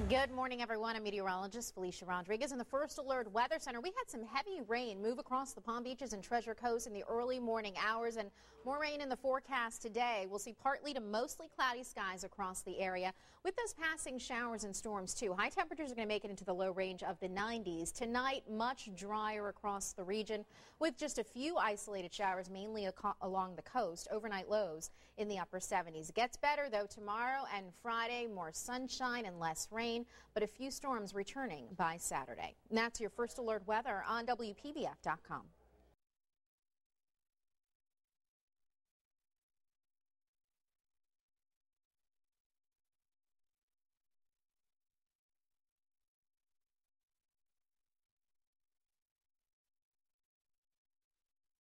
Good morning, everyone. I'm meteorologist Felicia Rodriguez in the First Alert Weather Center. We had some heavy rain move across the Palm Beaches and Treasure Coast in the early morning hours, and more rain in the forecast today. We'll see partly to mostly cloudy skies across the area with those passing showers and storms, too. High temperatures are going to make it into the low range of the 90s. Tonight, much drier across the region with just a few isolated showers, mainly along the coast. Overnight lows in the upper 70s. It gets better, though, tomorrow and Friday. More sunshine and less rain, but a few storms returning by Saturday. And that's your First Alert weather on WPBF.com.